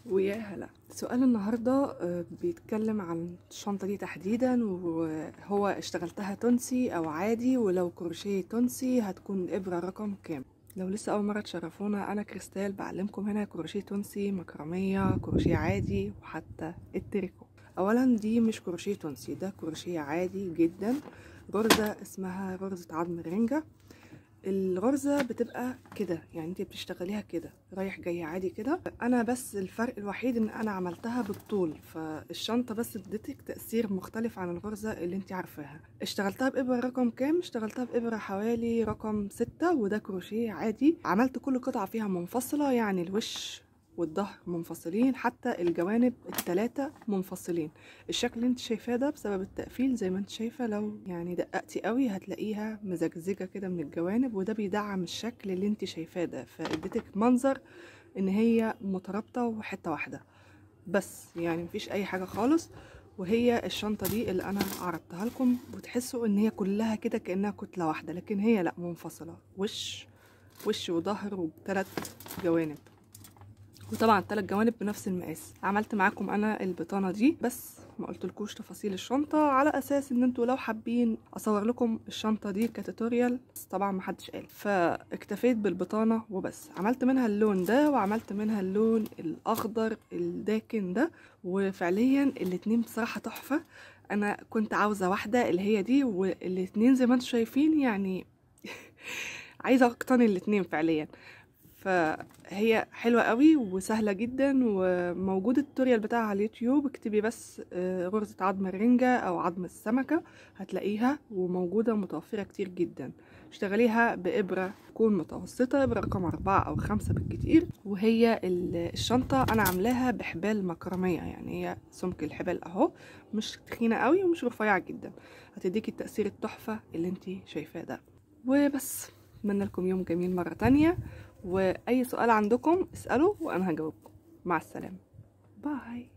ويا هلا. سؤال النهاردة بيتكلم عن الشنطة دي تحديدا، وهو اشتغلتها تونسي او عادي، ولو كروشيه تونسي هتكون الابرة رقم كام؟ لو لسه اول مرة تشرفونا، انا كريستال بعلمكم هنا كروشيه تونسي، مكرمية، كروشيه عادي، وحتى التريكو. اولا دي مش كروشيه تونسي، ده كروشيه عادي جدا، غرزة اسمها غرزة عظم الرنجة. الغرزة بتبقى كده، يعني انت بتشتغليها كده رايح جاي عادي كده. انا بس الفرق الوحيد ان انا عملتها بالطول، فالشنطة بس اديتك تأثير مختلف عن الغرزة اللي انت عارفاها. اشتغلتها بإبرة رقم كام؟ اشتغلتها بإبرة حوالي رقم 6، وده كروشيه عادي. عملت كل قطعة فيها منفصلة، يعني الوش والظهر منفصلين، حتى الجوانب الثلاثة منفصلين. الشكل اللي انت شايفاه ده بسبب التقفيل، زي ما انت شايفة لو يعني دققتي قوي هتلاقيها مزجزجة كده من الجوانب، وده بيدعم الشكل اللي انت شايفاه ده، فاديتك منظر ان هي مترابطة وحتة واحدة بس، يعني مفيش اي حاجة خالص. وهي الشنطة دي اللي انا عرضتها لكم، وتحسوا ان هي كلها كده كأنها كتلة واحدة، لكن هي لا، منفصلة، وش وظهر وثلاث جوانب، وطبعا 3 جوانب بنفس المقاس. عملت معاكم انا البطانه دي، بس ما قلتلكوش تفاصيل الشنطه، على اساس ان انتوا لو حابين اصور لكم الشنطه دي كتوتوريال، بس طبعا ما حدش قال، فاكتفيت بالبطانه وبس. عملت منها اللون ده، وعملت منها اللون الاخضر الداكن ده، وفعليا الاتنين بصراحه تحفه. انا كنت عاوزه واحده اللي هي دي، والاتنين زي ما انتوا شايفين يعني عايزه اقتني الاتنين فعليا. فهي حلوة قوي وسهلة جدا، وموجود التوريال بتاعها على اليوتيوب. اكتبي بس غرزة عظم الرنجة او عظم السمكة هتلاقيها، وموجودة متوفرة كتير جدا. اشتغليها بإبرة تكون متوسطة، إبرة رقم 4 أو 5 بالكتير. وهي الشنطة أنا عاملاها بحبال مكرمية، يعني هي سمك الحبال أهو، مش تخينة قوي ومش رفيعة جدا، هتديكي التأثير التحفة اللي انتي شايفاه ده. وبس، اتمنى لكم يوم جميل مرة تانية، واي سؤال عندكم اسألوا وانا هجاوبكم. مع السلامة، باي.